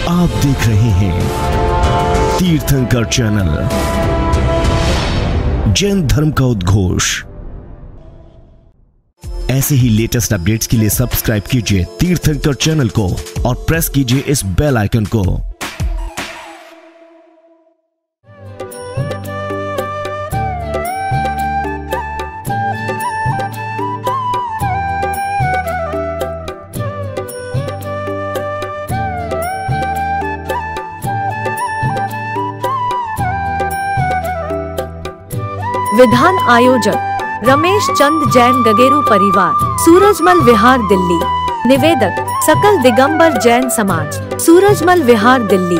आप देख रहे हैं तीर्थंकर चैनल, जैन धर्म का उद्घोष। ऐसे ही लेटेस्ट अपडेट्स के लिए सब्सक्राइब कीजिए तीर्थंकर चैनल को और प्रेस कीजिए इस बेल आइकन को। विधान आयोजक रमेश चंद जैन गगेरू परिवार, सूरजमल विहार दिल्ली। निवेदक सकल दिगंबर जैन समाज, सूरजमल विहार दिल्ली।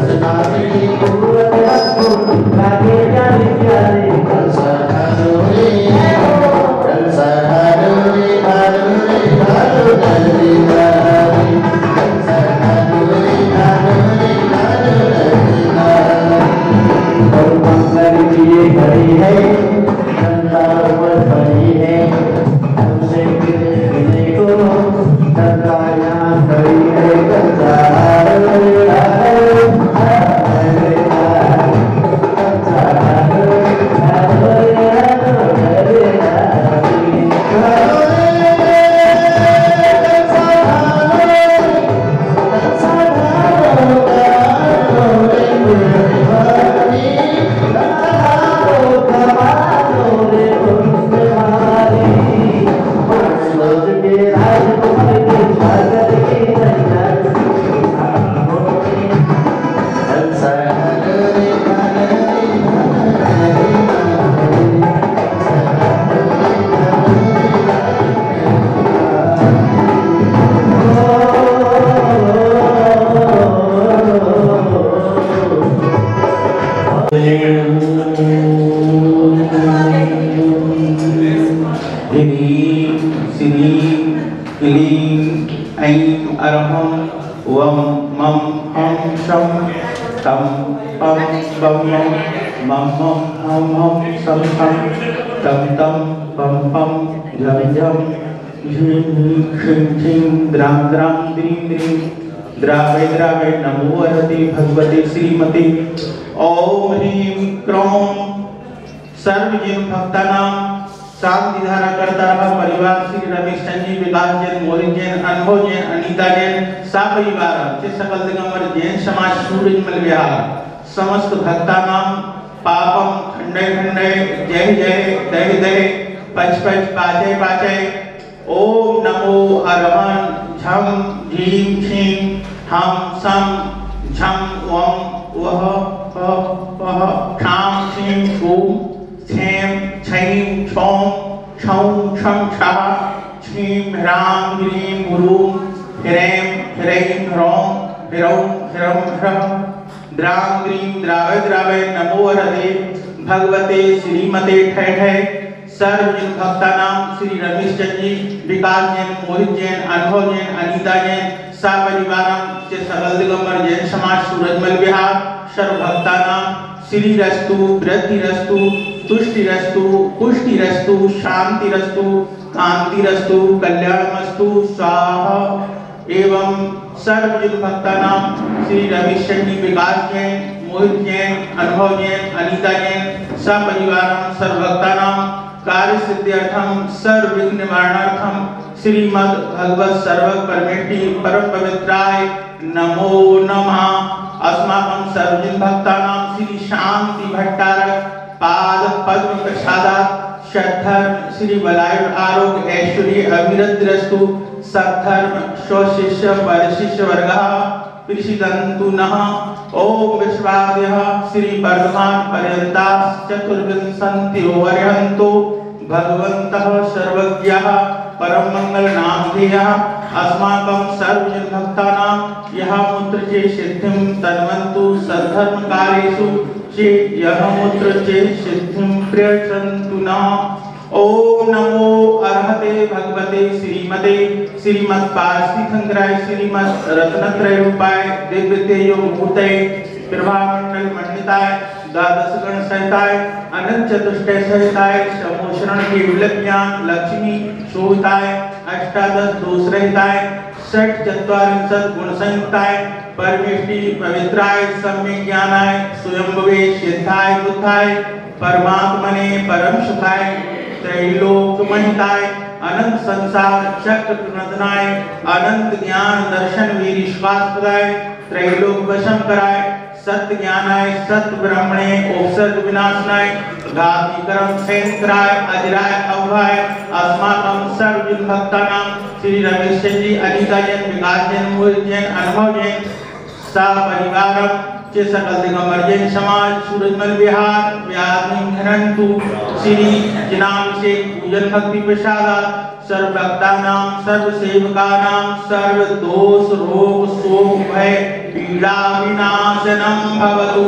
Hare ऐं अरहं वं मं हं शं तं पं बं मं हं हं सं सं तं पं पं झं झं झीं ह्रीं क्षीं क्षीं द्रां द्रां द्रीं द्रीं द्रावै द्रावै नमो वरदे भगवते श्रीमते। ओम ह्रीं क्रों सर्वजन भक्तानां शांति धारा करता रहा परिवार श्री रमेश चंद जी, विकास जैन, मोहित जैन, अनुभव जैन, अनीता जैन, सा परिवार से सकल दिगंबर जैन समाज सूरजमल विहार समस्त भक्तानां पापम खंडय खंडय जय जय दय दय पच पच पाचय पाचय। ओम नमो अरहं झम झीं क्षीं हम सम झम वम वह पह क्षां क्षीं छूं छें छैं छौं छौं छं छः छीं ह्रां ह्रीं ह्रूं ह्रैं ह्रैं ह्रौं ह्रौं ह्रं ह्रः द्रां द्रीं द्रावै द्रावै नमो वरदे भगवते श्रीमते ठय ठय। सर्वजन भक्तानां श्री रमेश चंद जी, विकास जैन, मोहित जैन, अनुभव जैन, अनीता जैन, सा परिवारं से सकल दिगंबर जैन समाज सूरजमल विहार सर्व भक्तानां श्री रस्तु वृद्धि रस्तु तुष्टि रस्तु पुष्टि रस्तु शांति रस्तु कांति रस्तु कल्याणमस्तु स्वाहा। एवं सर्वजन भक्तानां श्री रमेश चंद जी, विकास जैन, मोहित जैन, अनुभव जैन, अनीता जैन, सा परिवारं सर्व भक्तानां कार्य सिद्ध्यर्थम सर्व विघ्न निवारणार्थम श्रीमद् भगवत सर्व परमेष्टि परम पवित्राय नमो नमः। अस्माकं सर्वजन भक्तानां श्री शांति भट्टारक पाद पद्म प्रसादात् सद्धर्म श्री बलायुर आरोग्य ऐश्वर्य अविरद्रस्तु सद्धर्म स्वशिष्य परशिष्य वर्गः प्रसिद्धन्तु नः। ओम विश्वाद्यः श्री वर्धमान पर्यन्ताः चतुर्विंशतिवर्षन्तु भगवन्तः सर्वज्ञः परम मंगल नामधेयः। अस्माकं सर्वजन भक्तानां यः मूत्र चे सिद्धिं तन्वन्तु सद्धर्म कार्येषु चे यः मूत्र चे सिद्धिं प्रयच्छन्तु नः। ओम नमो अर्हते भगवते श्रीमते श्रीमत् पार्थिवंकराय श्रीमत् रत्नत्रय रूपाय दिव्य तेजो मूर्तये प्रभामंडल मंडिताय द्वादश गण सहिताय अनंत चतुष्टय सहिताय समोषण केवल ज्ञान लक्ष्मी शोभिताय अष्टादश दोष रहिताय षट चत्वारिंशत् गुण संयुक्ताय परमेष्टि पवित्राय सम्यक ज्ञानाय स्वयंभवे सिद्धाय बुद्धाय परमात्मने परम सुखाय त्रैलोक महिताय अनंत संसार चक्र प्रनंदनाय अनंत ज्ञान दर्शन वीर विश्वासप्रदाय त्रैलोक वशम कराय सत्य ज्ञानाय सत्य ब्रह्मणे उपसर्ग विनाशनाय घाती कर्म क्षेत्राय अजराय अभय। अस्माकं सर्वजन भक्तानां श्री रमेश जी, अनीता जैन, विकास जैन, मोहित जैन, अनुभव जैन, सा परिवारं चे सकल दिगंबर जैन समाज सूरजमल विहार व्याधि घनंतु श्री जिनाभिषेक पूजन भक्ति प्रसादात् सर्व भक्तानां सर्व सेवकानां सर्व दोष रोग शोक भय पीड़ा विनाशनं भवतु।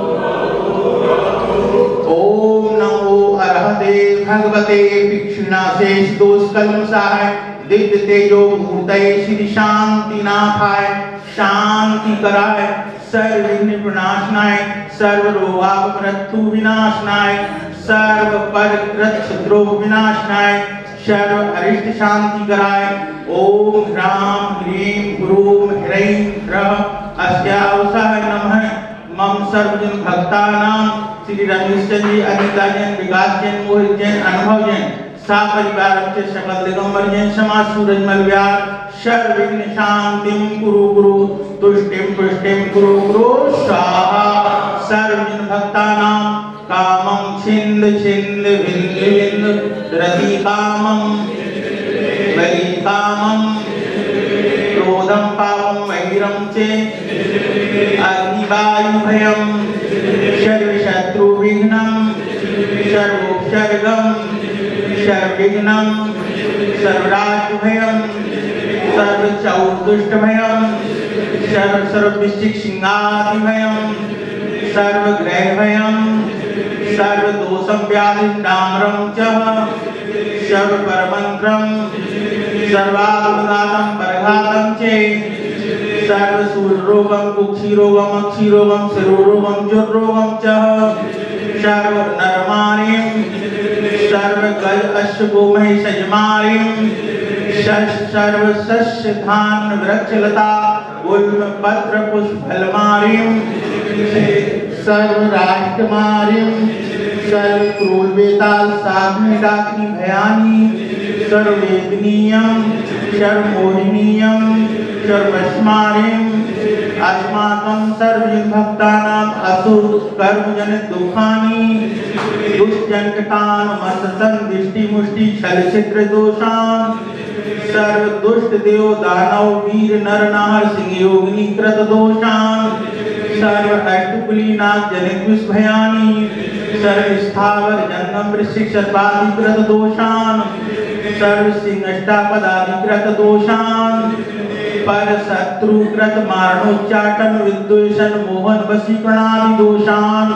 ओम नमो अर्हते भगवते भिक्षुनाशेष दोष कल्मषाय दिव्य तेजो मूर्तये श्री शांतिनाथाय शांति कराय सर्व विघ्न प्रणाशनाय सर्व रोगाप मृत्यु विनाशनाय सर्व परिकृत क्षुद्रोग विनाशनाय सर्व अरिष्ट शांति कराय। ओम ह्रां ह्रीं ह्रूं ह्रैं ह्रः अस्यावसाय नमः। मम सर्वजन भक्तानां श्री रमेश जी, अनीता जैन, विकास जैन, मोहित जैन, अनुभव जैन, सा परिवार से सकल दिगंबर जैन समाज सूरजमल विहार सर्व विघ्न शांतिं कुरु कुरु तुष्टिं पुष्टिं कुरु कुरु स्वाहा। सर्वजन भक्तानां कामं छिन्द छिन्द भिन्द भिन्द रति कामं वै कामं क्रोधं पापं वैरं चे अग्निवायु भयं सर्व शत्रु विघ्नं सर्वोपसर्गं सर्वविघ्नं सर्वराज्य भयं सर्वचौर्दुष्ट भयं सर्ववृश्चिक सिंहादि भयं सर्वग्रह भयं सर्वदोषं व्याधि डाम्रं च सर्वपरमन्त्रं सर्वापदानं परघातं चे सर्वसूर्यरोगम कुक्षिरोगम अक्षिरोगम शिरोरोगम जुर्रोगम च सर्वनरमाणिं सर्वगज अश्वगोमहिषयमाणिं सर्वसस्यधान वृक्षलता गुल्म पत्र पुष्पफलमाणिं सर्वराष्ट्रमाणिं सर्वक्रूरवेताल साग्निडाग्नि भयानि सर्ववेदनीयं सर्वमोहिनीयं सर्वस्मारिं अस्माकं सर्वभक्तानां असुर कर्मजनित दुखानि दुष्टजनकटान् मत्सन् दिष्टिमुष्टि छलछिद्र दोषान् सर्व दुष्ट देव दानव वीर नर नार सिंह योगिनी कृत दोषान् सर्व अष्टकुली नाग जनित विषभयानि सर्व स्थावर जंगम वृश्चिक सर्पाधिकृत दोषान् सर्व सिंह अष्टापदाधिकृत दोषान् पर शत्रुकृत मारणोच्चाटन विद्वेषण मोहन वशीकरणादि दोषान्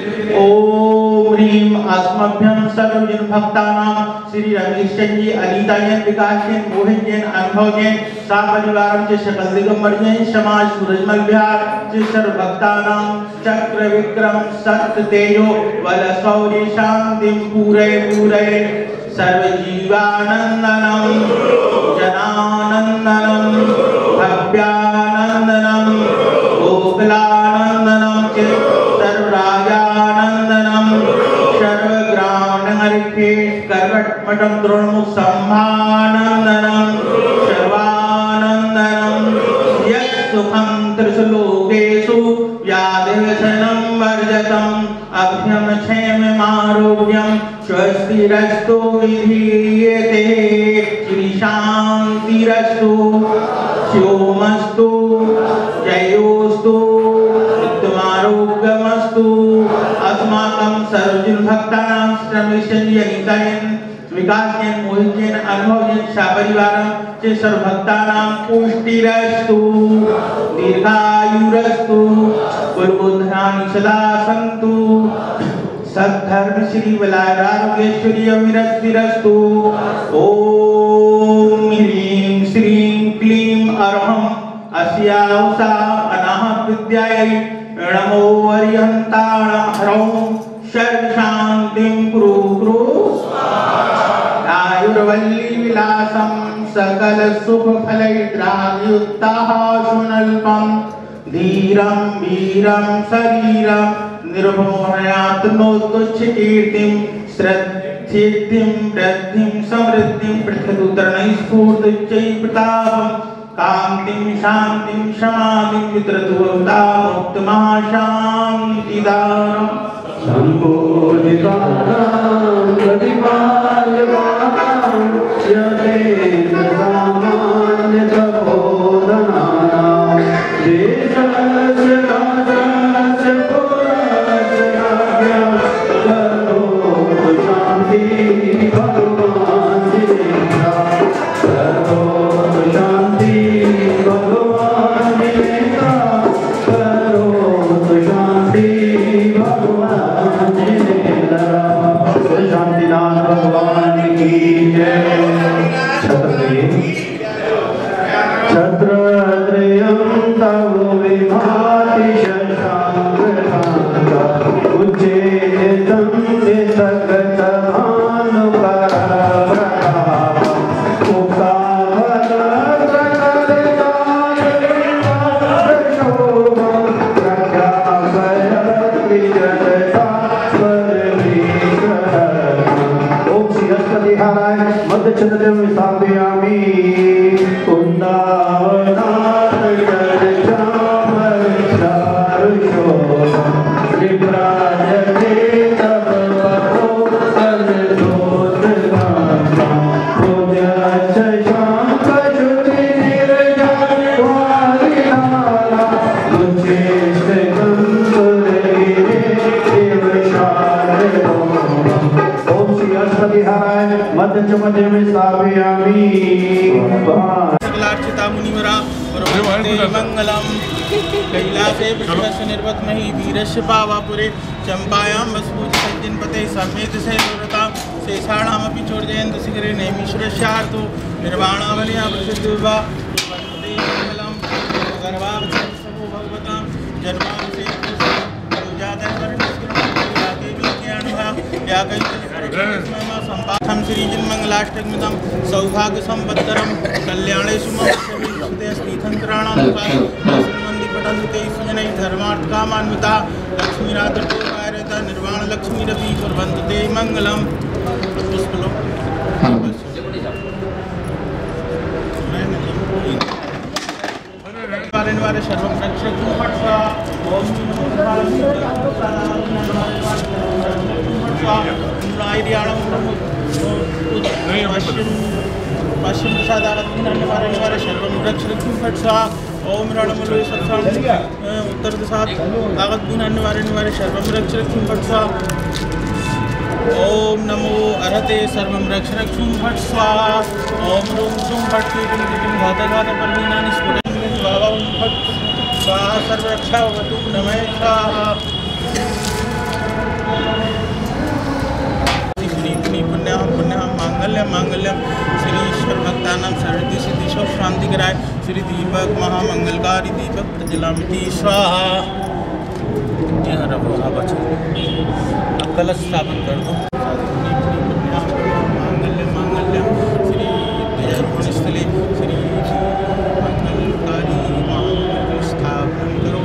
ओम ह्रीं अस्मभ्यं सर्वजन भक्तानां श्री रमेश जी अनीता जैन विकास जैन मोहित जैन अनुभव जैन सापरिवारं च सकल दिगंबर जैन समाज सूरजमल विहार च सर्व भक्तानां चक्र विक्रम सत्य तेजो बल शौर्य शांतिं पूरे पूरे सर्व जीवानंदनम जनानंदनम भव्यानंदनम गोकुलानंदनम च सर्वराजानंदनम सर्वग्रामनगरिके करवटमठं द्रोणमुख संभानंदनम सर्वानंदनम यत्सुखं त्रिसुलोकेषु व्याधिवसनं वर्जतम् अभ्यं क्षेममारोग्यं स्वस्तिरस्तु विधीयते श्री शांतिरस्तु शिवमस्तु जयोस्तु नित्यमारोग्यमस्तु अस्माकं सर्वजन भक्तानां रमेश जी अनीता जैन विकास जैन मोहित जैन अनुभव जैन सपरिवारं च सर्वभक्तानां पुष्टिरस्तु दीर्घायुरस्तु कुलबुद्धानि सदा सन्तु सद्धर्म श्री बलारारोग्येश्वरी अविरतिरस्तु ओम ह्रीं श्रीं क्लीं अरहं अस्याउषा अनाहत विद्यायै नमो अर्यन्ताण हरौं सर्व शान्तिं कुरु कुरु आयुर्वल्ली विलासं सकल सुख फलैर्द्रायुक्ताः सुनल्पं धीरं वीरं शरीरं निर्भयात्मोत्तुच्छ कीर्तिं श्रद्धिं वृद्धिं समृद्धिं पृथ्वीतरणै स्फूर्तिच्चै प्रतापं कान्तिं शान्तिं समाधिं वितरतुवता मुक्तमाशान्तिदानम् संबोधितानां प्रतिपाद्यमानां यतेन्द्र सामान्यतपोधनानां देशस्य राजस्य पुरस्य राज्ञः करोतु शान्ति भगवान् जिनेन्द्र करोतु शान्ति भगवान् जिनेन्द्र करोतु शान्ति भगवान् जिनेन्द्र शांतिनाथ भगवान की जय। छत्रत्रयं तव विभाति शशांककांता उच्चेतं निसगत भानुप्रतापम् उक्तावत प्रकलिताशोभं प्रख्यापयत् विजयता स्वरवीश्वरम्। ओम श्री हस्पति हाराय मध्य छत्रं स्थापयामि। कुंदावनाथ जगचामर चारुशोभं विभ्राजते तव पदो अनदोषकान्तं पूज्यश्च शाङ्कशुचिनिर्जनवारिणाला उच्चेष्टकं सुरैरे देवशारदोमम्। ओम श्री हस्पति हाराय मध्य चमदे में स्थापयामि। सकलार्चिता मुनिवरा मंगलम कैलासे विश्वस्य निर्वत्महि वीरस्य पावापुरे चंपायां वसुपूज सज्जनपते समेत सेवरता शेषाणामपि चोर्जयन्त शिखरे नैमीश्वरस्यार्थो निर्वाणावल्या प्रसिद्धो वा श्रीजिन्मंगलाष्टकमिदं सौभाग्य संपत्तरम कल्याणेषु स्थितंत्राणां पठन्ते सुजनै धर्मार्थकामान्विता लक्ष्मीनाथोपायता निर्वाण लक्ष्मीरपि कुर्वन्तु ते मंगलम। पुष्पलो वारे सर्वं रक्षतु फट्वा ओम पश्चिम प्रसादावतीनान्यवारे सर्वं रक्षतु फट्वा ओम रणमुले सत्सां उत्तर दिशा आगतनान्यवारे सर्वं रक्षतु फट्वा ओम नमो अरहते सर्वं रक्षतु फट्वा ओम रूं सुं फट्टि घात घात परमीनानि स्फुटं भावं फट् स्वाहा सर्वरक्षा भवतु नमः स्वाहा। पुण्यम पुण्यम मांगल्यम मांगल्यम श्री ईश्वर भक्तानां सर्वति सिद्धि सब शांति कराए श्री दीपक महामंगलकारी दीपक प्रज्वलित स्वाहा। अब कलश स्थापन कर दो। मांगल्यम मांगल्यम श्री ध्वजारोहण स्थले श्री मंगलकारी स्थापन करो।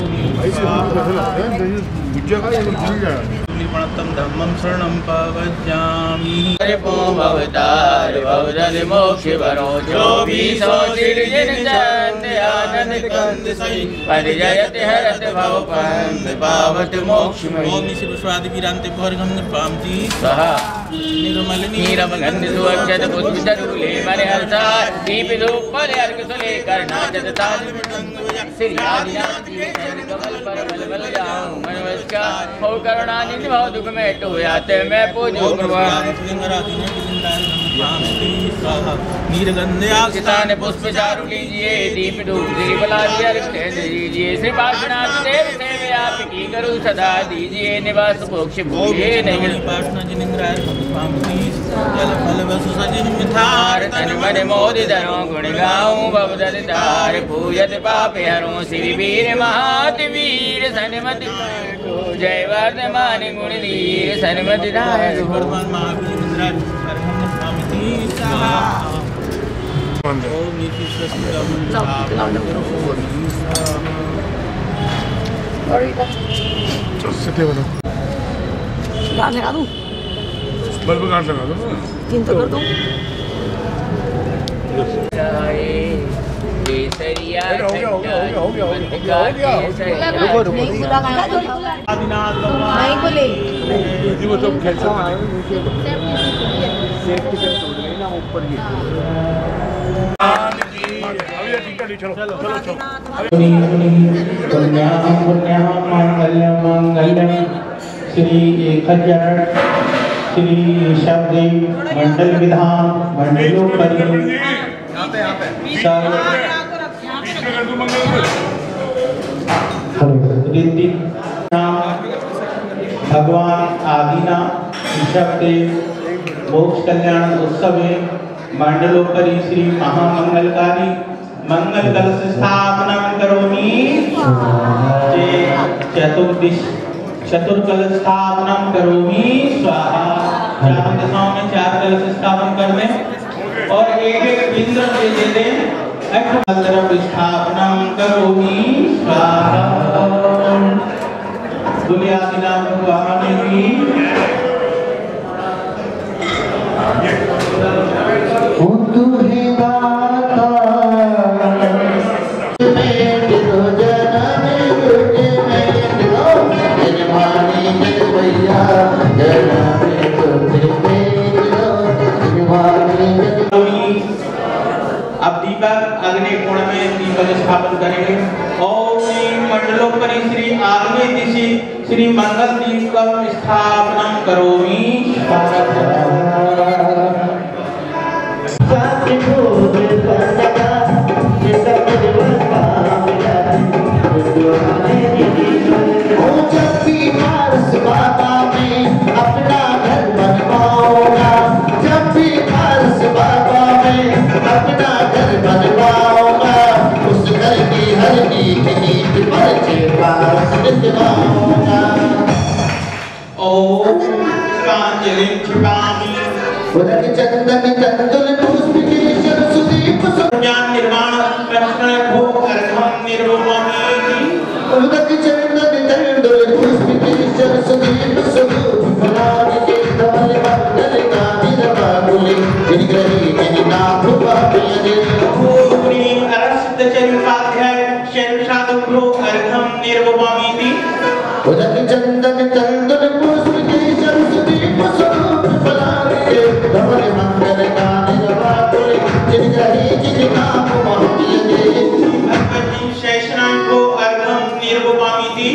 निर्मणतम धम्मं शरणं प्रपद्यामि। रिपो भवतार भवदल मोक्ष वरो जो भी सो सिरजिन चंद आनंद कंद सई परिजयते हरत भव पंद पावत मोक्ष मई। ओम श्रीवादि वीरांते भर्गम निर्पामति सहा निर्मल नीरम गंध सुअक्षत पुष्पितरुले मरे हर्षा दीप धूप पले अर्घ सुले कर्णाचत ताज श्री आदिनाथ जी कमल पर बल बल जाऊं नमस्कार हो करुणा निधि भव दुख में टोयाते मैं पूजो भगवान नीरगंध्याक्षितान पुष्प चारु लीजिए दीप धूप श्री बलादि अर्घ दीजिए श्री पार्श्वनाथ देव सेवे आपकी करूं सदा दीजिए निवास मोक्ष भूले नहीं तन मन मोदि धरो गुण गाऊं भवदल धार पूजत पाप हरों श्री वीर महावीर सन्मति जय वर्धमान गुण लीर सन्मति धार भगवान महावीर ओम नीति गाने लगा दूं बल्ब कहाँ से लगा दो 3 तो कर दूं केसरिया हो गया नहीं बोले जी वो तो खेल सकते सेफ्टी से तोड़ गई ना ऊपर ही चलो चलो चलो पुण्यम पुण्यम मंगल्यम मंगल्यम श्री 1000 श्री शब्दी मंडल विधान मंडलोपरि ऋद्धि भगवान आदिना शब्दे मोक्ष कल्याण उत्सवे मंडलोपरि श्री महामंगलकारी मंगल कलश स्थापना करोमि। चतुर्कलश स्थापना करोमि स्वाहा। 4 दिशाओं में 4 कलश स्थापन कर दें और एक बिंदु दे दें। तरफ स्थापना करोमि स्वाहा। दुनियादिनाम भगवान की अब दीपक अग्नि कोण में दीपक स्थापन करेंगे। ओम मंडलोपरि श्री आग्नेय दिशि श्री मंगल दीपक स्थापना करोमि। अपना घर बनवाऊंगा जब भी अपना घर बनवाऊंगा उस चंदन चंदन पुष्प केशर सुदीप ज्ञान निर्माण लक्ष्मण भोग अर्घम निर्वोमी उदक चंदन चंदन पुष्प केशर सुदीप सुदूप फलाद के धवल मंगल कामिर बाबुले जिनग्रही जिननाथ बाबुले भूरी अरस्त चरिताध्याय शेरशाद भोग अर्घम निर्वोमी उदक चंदन चंदन पुष्प केशर सुदीप सुदूप फलाद के धवल मंगल कामिर बाबुले जिनग्रही जिननाथ बाबुले शेषनाथ को अर्घम निर्वोमी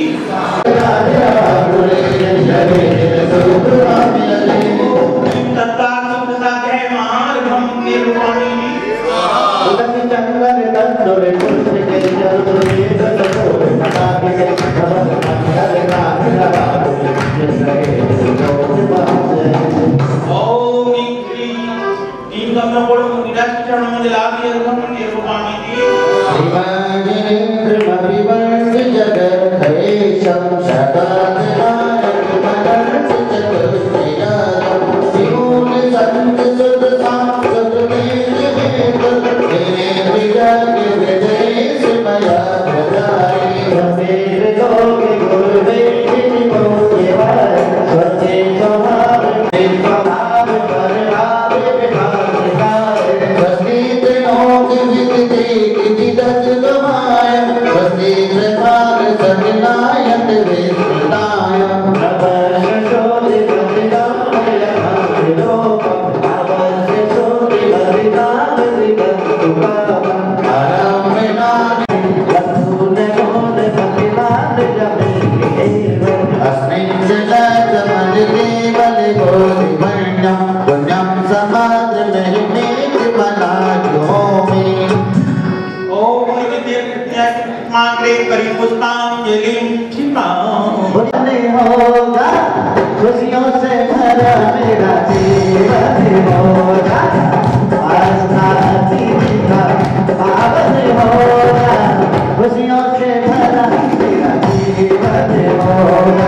खुशियों से भरा मेरा जीवन होगा आस्था का पावन होगा खुशियों से भरा मेरा जीवन होगा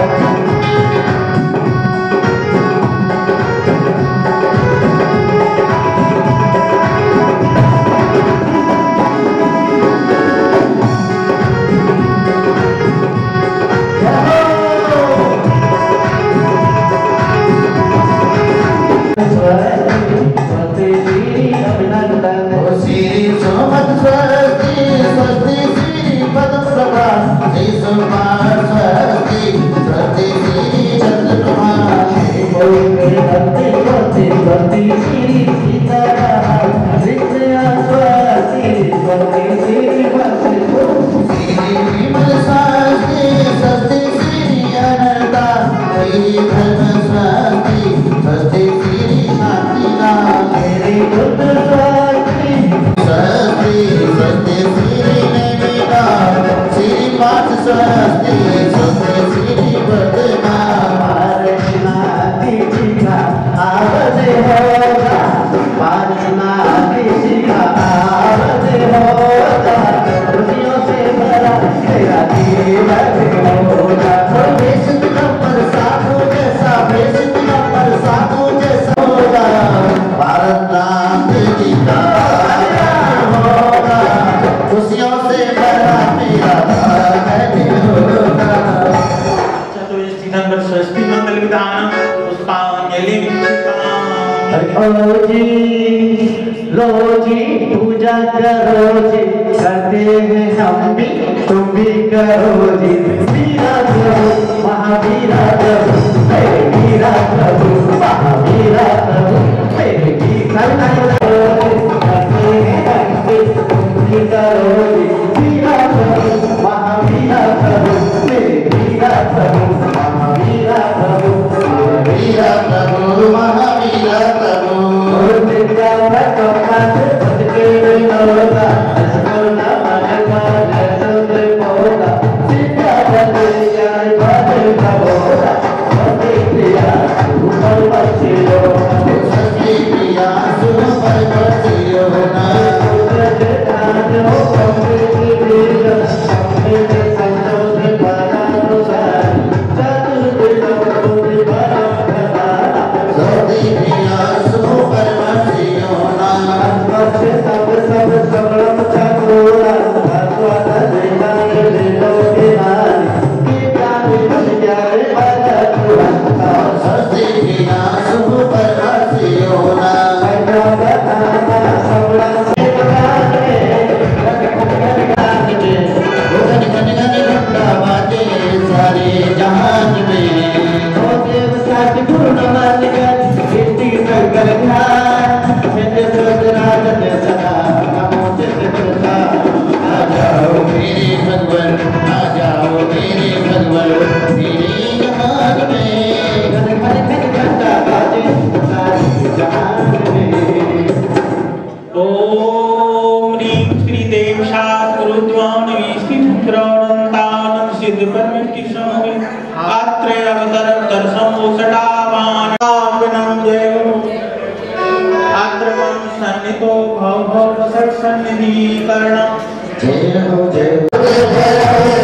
पूजा करो जी करते हैं हम भी तुम भी करो जी वीरा प्रभु महावीरा प्रभु मेरे वीरा प्रभु महावीरा प्रभु मेरे वीरा प्रभु करते हैं हम भी तुम भी करो जी वीरा प्रभु महावीरा प्रभु मेरे वीरा प्रभु महावीरा प्रभु वीरा प्रभु महावीरा प्रभु Parvati सन्नितो भव भव सत् सन्निधि कर्ण जय हो जय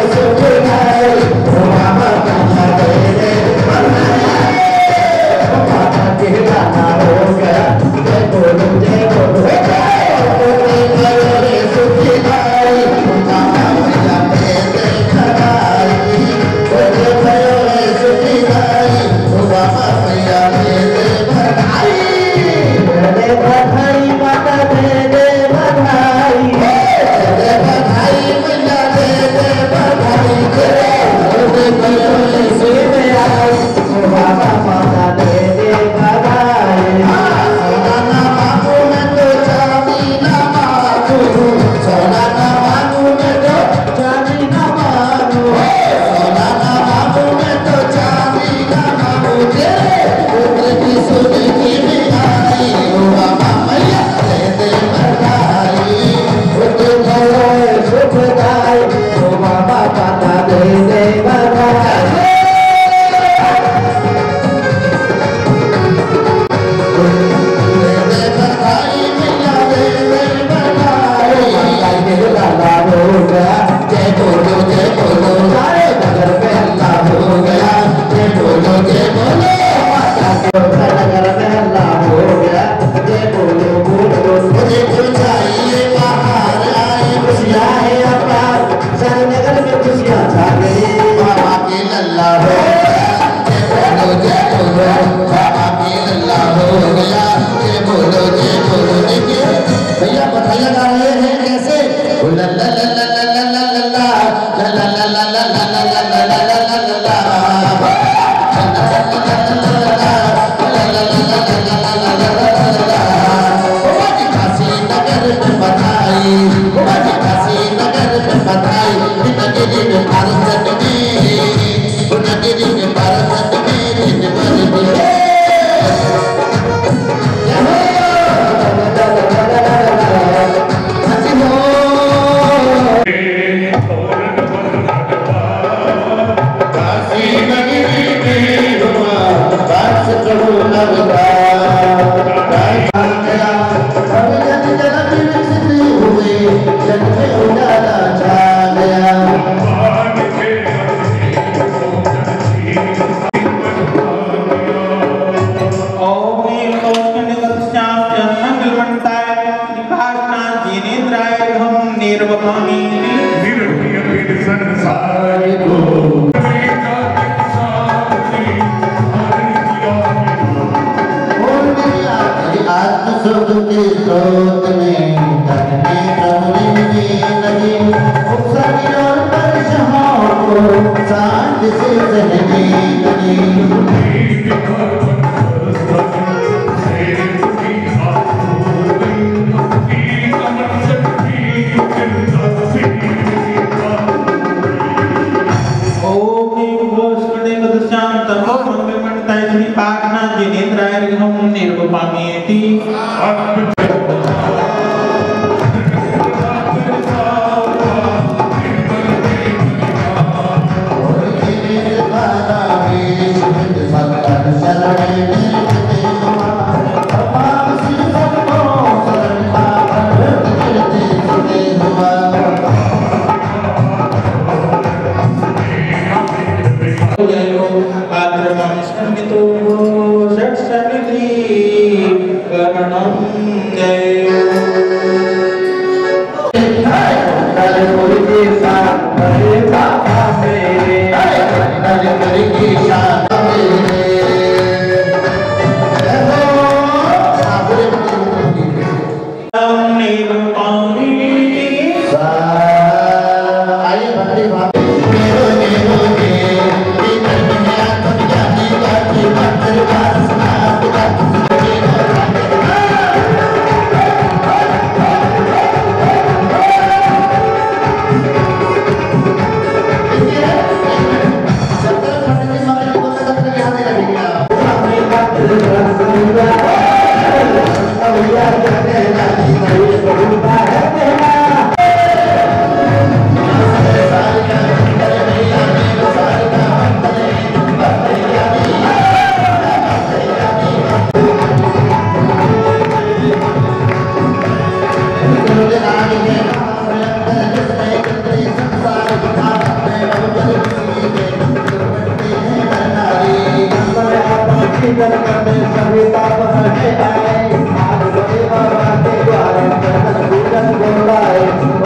दर्शन करने सभी पाप हरने आए। आज बड़े बाबा के द्वार चरण पूजन बोलाए।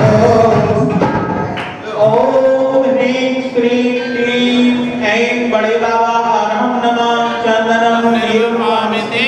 ओम ह्रीं श्रीं क्लीं ऐं बड़े बाबा अरहं नमः चंदनं निर्मामिते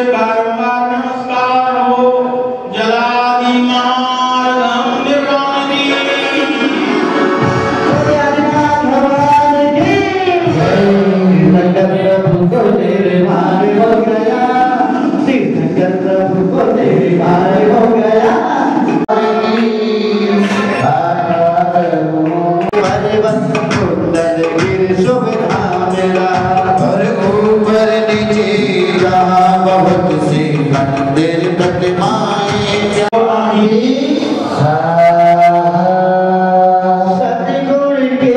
बारंबार नमस्कार हो। जलादि मार्गम निर्वाणी आदिनाथ भगवान की तीर्थंकर प्रभु को तेरे मारे हो गया, तीर्थंकर प्रभु को तेरे मारे हो गया। ऊपर नीचे जहाँ बहुत सी मंदिर प्रतिमाएं सतगुण के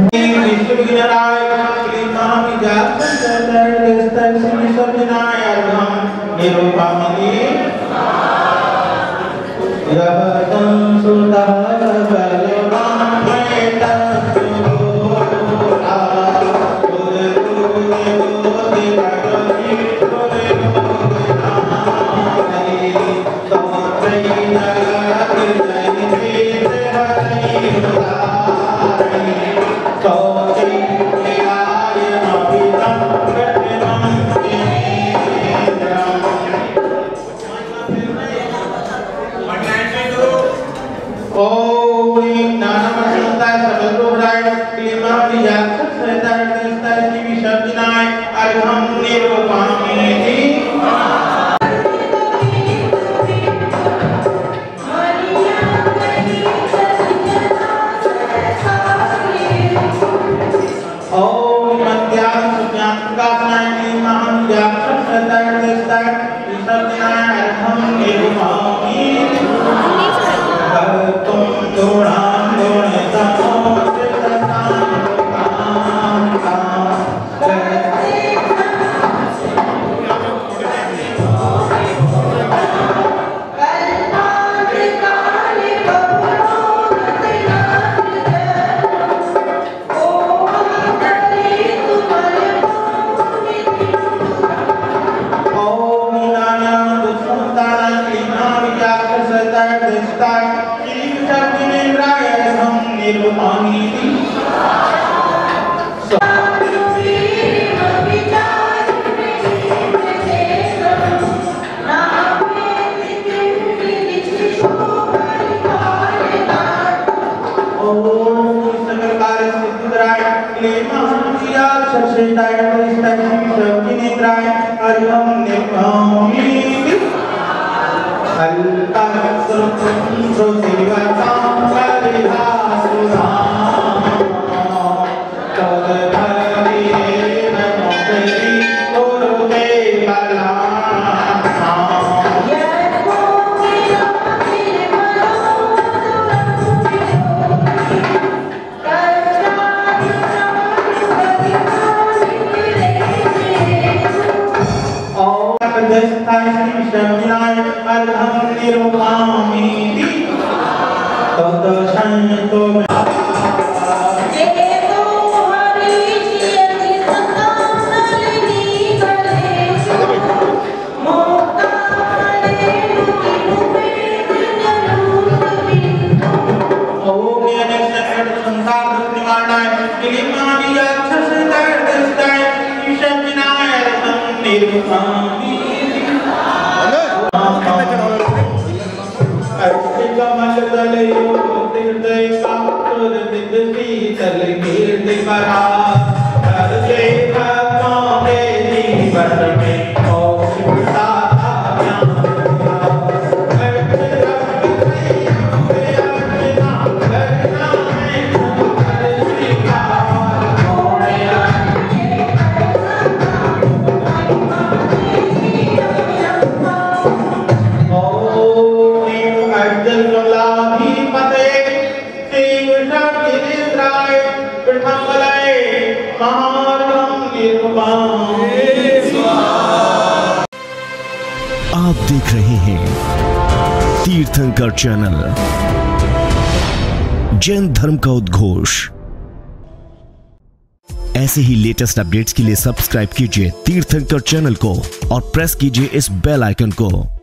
आप देख रहे हैं तीर्थंकर चैनल, जैन धर्म का उद्घोष। ऐसे ही लेटेस्ट अपडेट्स के लिए सब्सक्राइब कीजिए तीर्थंकर चैनल को और प्रेस कीजिए इस बेल आइकन को।